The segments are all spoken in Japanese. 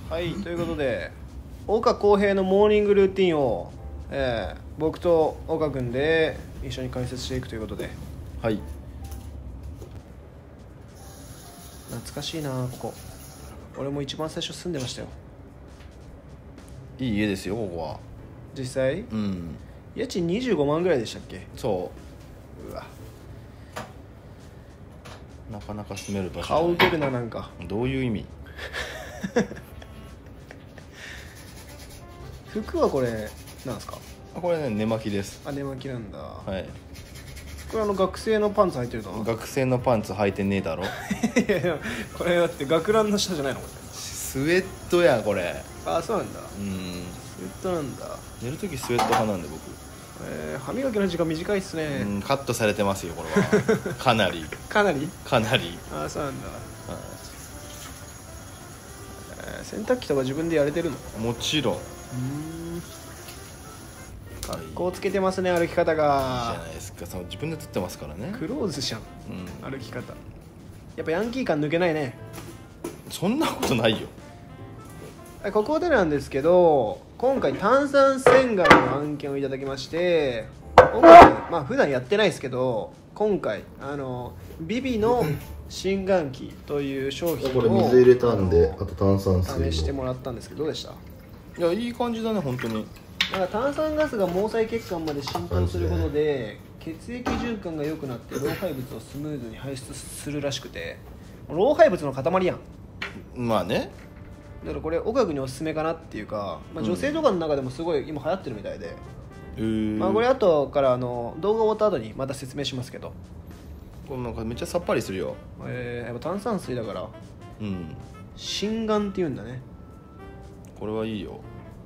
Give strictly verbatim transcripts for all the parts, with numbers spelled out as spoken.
はい、ということで岡浩平のモーニングルーティンを、えー、僕と岡君で一緒に解説していくということで、 はい。 懐かしいなここ。俺も一番最初住んでましたよ。 いい家ですよここは。 実際うん。 家賃にじゅうごまんぐらいでしたっけ。 そう。 うわ、 なかなか住める場所じゃない。 顔受けるな。なんかどういう意味？ 服はこれなんですか？ あ、これね、寝巻きです。 あ、寝巻きなんだ。 はい。 これあの学生のパンツ履いてるの？ 学生のパンツ履いてねえだろ。 いやいや、これだって学ランの下じゃないのこれ。 スウェットやこれ。 あ、そうなんだ。 うん。 スウェットなんだ。 寝るときスウェット派なんで僕。 えー、歯磨きの時間短いっすね。 うん、カットされてますよこれは。かなり。 かなり？ かなり。 あ、そうなんだ。 はえー、洗濯機とか自分でやれてるの？ い、もちろん。 うーん。格好つけてますね、歩き方いいじゃが。 ないですか。その自分で撮ってますからね。 クローズじゃん、 うん。 歩き方。やっぱヤンキー感抜けないね。 そんなことないよ。 ここでなんですけど、今回炭酸洗顔の案件をいただきまして、今回まあ普段やってないですけど、今回あのビビの新眼器という商品をこれ水入れたんで、あと炭酸水試してもらったんですけど、どうでした？ いや、いい感じだね本当に。 なんか炭酸ガスが毛細血管まで浸透することで血液循環が良くなって老廃物をスムーズに排出するらしくて、老廃物の塊やん。 まあね。 だからこれ岡君におすすめかなっていうか、まあ、女性とかの中でもすごい今流行ってるみたいで、 へー。 まあ、これ後からあの動画終わった後にまた説明しますけど、 これなんかめっちゃさっぱりするよ。 えー、やっぱ炭酸水だからうん。 心眼っていうんだね。 これはいいよ。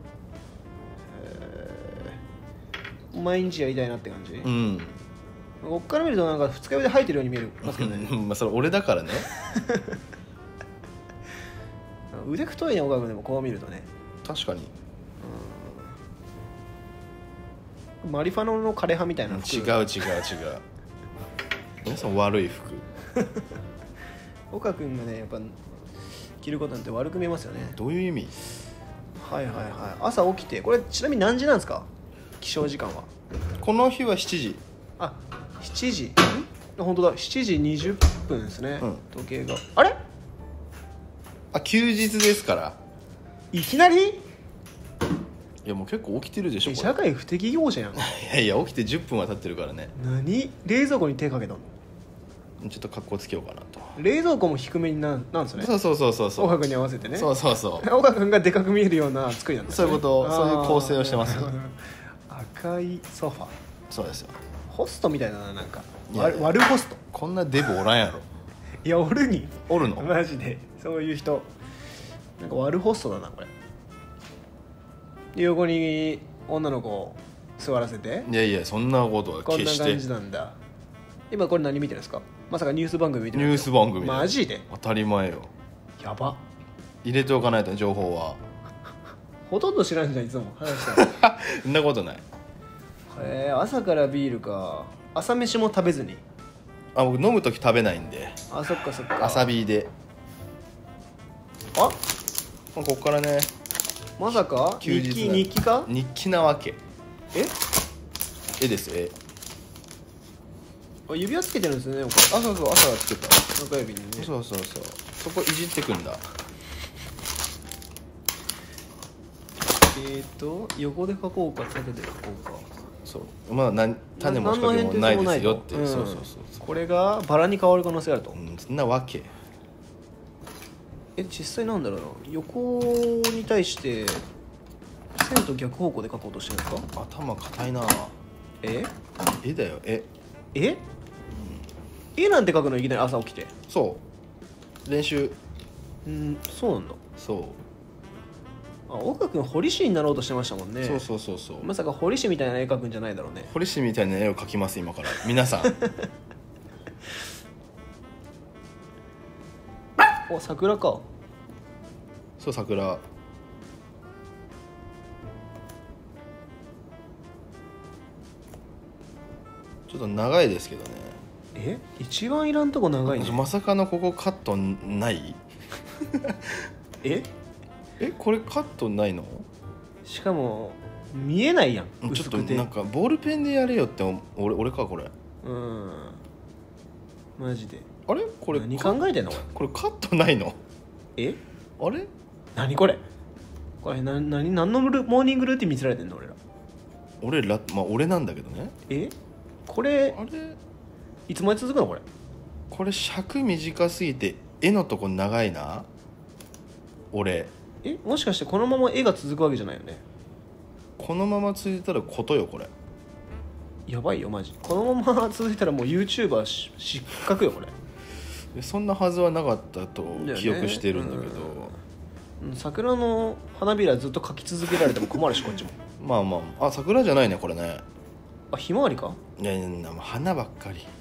毎日やりたいなって感じ。 うん。 こっから見るとなんか二日酔いで吐いてるように見えるますけどね。 まあそれ俺だからね。 腕太いね岡君でもこう見るとね。 確かに。 マリファノの枯葉みたいな服。 違う違う違う。皆さん悪い服。 岡君がねやっぱ着ることなんて悪く見えますよね。 どういう意味？ はいはいはい。朝起きて、これちなみに何時なんですか？起床時間は。 この日はしちじ。 あ、しちじ。ん？本当だ、しちじにじゅっぷんですね、 うん、 時計が。あれ？ あ、休日ですから。 いきなり？ いやもう結構起きてるでしょこれ。 社会不適合者やん。 いやいや起きてじゅっぷんは経ってるからね。 何？冷蔵庫に手かけたの？ ちょっと格好つけようかなと。 冷蔵庫も低めにななんですね。 そうそうそうそうそう。 岡君に合わせてね。 そうそうそう。 岡君がでかく見えるような作りなんですね。 そういうこと、そういう構成をしてます。 赤いソファ。 そうですよ。 ホストみたいだな、なんか。 いやいや悪ホスト。 こんなデブおらんやろ。 いや、おるに。 おるの？ マジでそういう人。なんか悪ホストだなこれ。で横に女の子を座らせて。 いやいやそんなことはこんな決して。 感じなんだ。今これ何見てるんですか？まさかニュース番組見てる？ ニュース番組。 マジで？ 当たり前よ。 やば。 入れておかないと情報は。 ほとんど知らんじゃんいつも話したら。 そんなことない。 へえ、朝からビールか。朝飯も食べずに。 あ、僕飲む時食べないんで。 あ、そっかそっか。 朝ビーで。 あ、 ここからね。 まさか日記日記か？ 日記なわけ。 え？ 絵です絵。 あ、指輪つけてるんですね。 あ、そうそう朝はつけた。 中指にね。 そうそうそう。そこいじってくんだ。 えーと横で書こうか縦で書こうか。 そうまだ何種も仕掛けもないですよっていう、 うん、 そうそうそう。 これがバラに変わる可能性があると、 うん、そんなわけ。 え実際なんだろうな、横に対して線と逆方向で書こうとしてるんですか？ 頭固いな。 え絵だよ絵。 え、うん、絵なんて書くのいきなり朝起きて？ そう練習。 うん、そうなんだ。 そう。 あ、岡君彫り師になろうとしてましたもんね。 そうそうそうそう。 まさか彫り師みたいな絵描くんじゃないだろうね。 彫り師みたいな絵を描きます今から皆さん。 お、桜か。 そう桜。ちょっと長いですけどね。 え一番いらんとこ長いね。 まさかのここカットない？ ええこれカットないの？ しかも見えないやん、 ちょっと薄くて。 なんかボールペンでやれよって俺俺かこれ。 うんマジで。 あれこれ何考えてんのこれカットないの？ えあれ何これこれな何何のルモーニングルーティン見せられてんの俺ら。 俺らまあ俺なんだけどね。 えこれあれいつまで続くのこれ。 これ尺短すぎて絵のとこ長いな俺。 えもしかしてこのまま絵が続くわけじゃないよね。 このまま続いたらことよこれ。 やばいよマジ。このまま続いたらもう YouTuber し失格よこれ。 そんなはずはなかったと記憶してるんだけど、 うん桜の花びらずっと描き続けられても困るしこっちも。 まあまああ桜じゃないねこれね。 あひまわりか。 いやいやいや花ばっかり。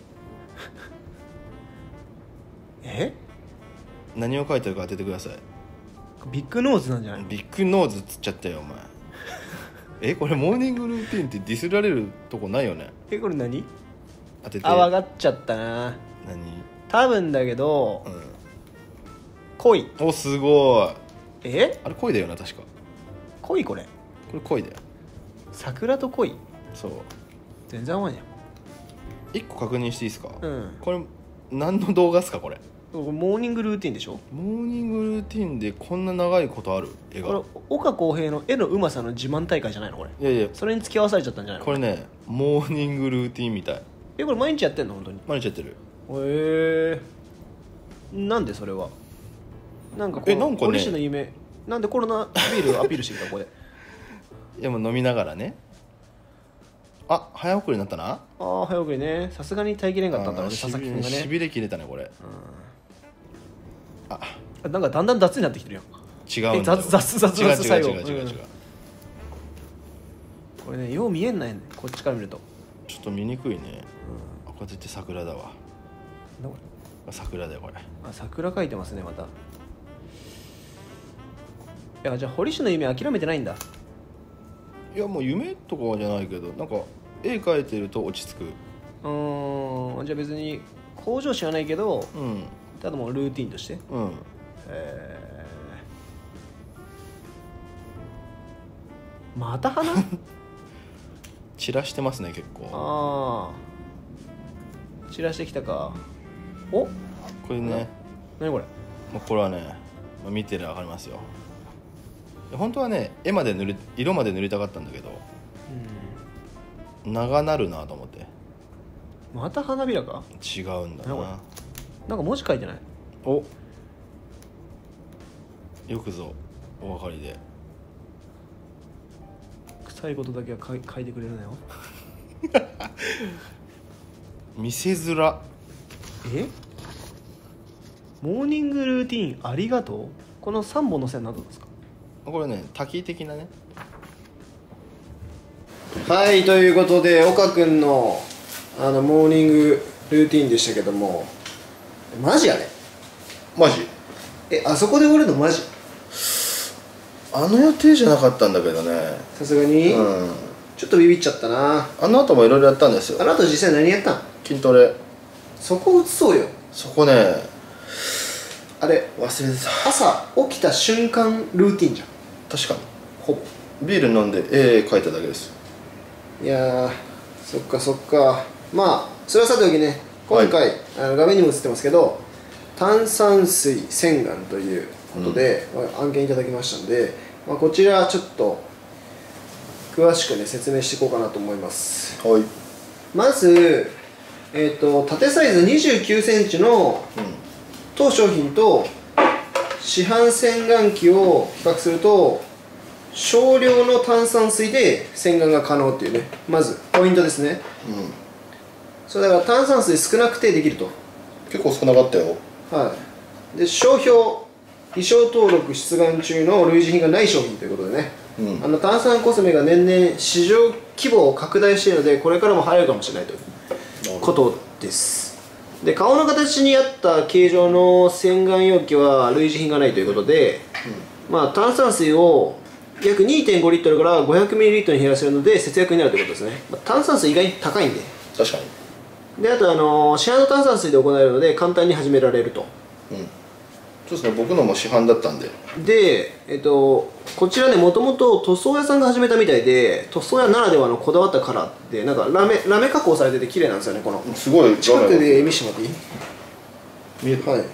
え何を書いてるか当ててください。 ビッグノーズなんじゃないの。 ビッグノーズっつっちゃったよお前。えこれモーニングルーティンってディスられるとこないよね。 えこれ何。 当てて。 あ分かっちゃったな。 何。 多分だけど、 う恋。 ん、おすごい。 えあれ恋だよな確か。 恋これ。 これ恋だよ。 桜と恋。 そう。 全然合わんやん。 一個確認していいですか。 うんこれ何の動画っすかこれ。 モーニングルーティンでしょ。 モーニングルーティンでこんな長いことある絵が。 これ岡浩平の絵のうまさの自慢大会じゃないのこれ。 いやいやそれに付き合わされちゃったんじゃないのこれねモーニングルーティンみたい。 えこれ毎日やってんの本当に。 毎日やってる。 へえなんでそれは。なんかこえなんかねの堀市の夢なんでコロナビールをアピールしてきたここで。 いやもう飲みながらね。あ早送りになったな。 ああ早送りね。さすがに耐えきれんかったんだろうねし佐々木君がね。 しびれ切れたねこれ。ああなんかだんだん雑になってきてるやん。 違うんだよ。 え雑雑雑違う雑最後違う違う違う違う、 うんこれねよう見えんないねこっちから見ると。 ちょっと見にくいね、あこれ絶対桜だわ。 なんだこれ。 桜だよこれ。 あ桜描いてますねまた。いやじゃあ堀市の夢諦めてないんだ。 いやもう夢とかじゃないけどなんか絵描いてると落ち着く。 うーんじゃあ別に向上心はないけどうんただもうルーティンとして。 うん。 えー、また花。 散らしてますね結構。 ああ散らしてきたか。おこれね、 何これ。 まあ、これはね、まあ、見てりゃ分かりますよ。本当はね絵まで塗り色まで塗りたかったんだけど長なるなと思って。 また花びらか。 違うんだな。 なんか文字書いてない。 およくぞお分かりで。 臭いことだけは書い書いてくれるなよ。 見せづら。 えモーニングルーティーンありがとう。このさんぼんの線何ですか。 これね滝的なね。 はいということで岡くんのあのモーニングルーティーンでしたけどもマジあれ。 マジえあそこで終わるのマジ。 あの予定じゃなかったんだけどね。 さすがに、 うん、 ちょっとビビっちゃったな。 あの後もいろいろやったんですよ。 あの後実際何やったん。 筋トレ。 そこ映そうよ。 そこねあれ忘れてた。 朝起きた瞬間ルーティンじゃん確かにほぼ。 ビール飲んで絵描いただけです。 いやーそっかそっか。まあそれはさておきね今回、はい、あの画面にも映ってますけど炭酸水洗顔ということで、うん、案件いただきましたんで、まあ、こちらちょっと詳しくね説明していこうかなと思います。 はい。 まず、えー、と縦サイズにじゅうきゅうセンチの当商品と市販洗顔器を比較すると少量の炭酸水で洗顔が可能っていうねまずポイントですね。 うん、 それだから炭酸水少なくてできると。 結構少なかったよ。 はいで商標意匠登録出願中の類似品がない商品ということでね、うん、あの炭酸コスメが年々市場規模を拡大しているのでこれからも流行るかもしれないということです。で顔の形に合った形状の洗顔容器は類似品がないということで、うん、まあ炭酸水を約 にてんごリットルからごひゃくミリリットルに減らせるので節約になるということですね。まあ、炭酸水意外に高いんで。 確かに。 であとあの市販の炭酸水で行えるので簡単に始められると、 そうですね、僕のも市販だったんで。 で、えっと、こちらね、もともと塗装屋さんが始めたみたいで、塗装屋ならではのこだわったカラーってなんかラメラメ加工されてて綺麗なんですよね。このすごい近くで見せてもらっていい？ 見える。 はい。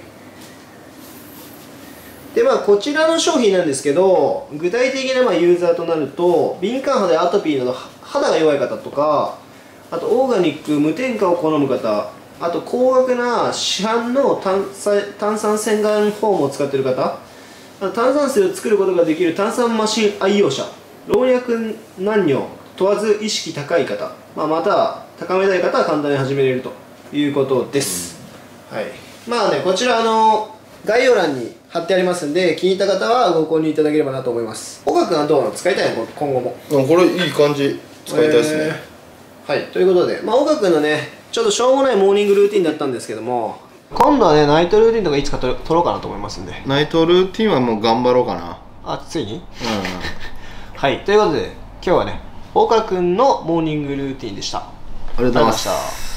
でまあ、こちらの商品なんですけど、具体的なまあユーザーとなると、敏感肌やアトピーなど肌が弱い方とか、あとオーガニック無添加を好む方、あと高額な市販の炭酸炭酸洗顔フォームを使っている方、炭酸水を作ることができる炭酸マシン愛用者、老若男女問わず意識高い方、まあ、または高めたい方は簡単に始めれるということです、うん、はい。まあね、こちらあの概要欄に貼ってありますんで、気に入った方はご購入いただければなと思います。岡君はどうなの？使いたいの？今後も。 これいい感じ、使いたいですね、 えー、はい。ということで、まあ、岡君のねちょっとしょうもないモーニングルーティンだったんですけども、今度はねナイトルーティンとかいつか撮ろうかなと思いますんで。 ナイトルーティンはもう頑張ろうかな。 あ、ついに？うん、 うん、 はい。ということで今日はね岡君のモーニングルーティンでした。 ありがとうございました。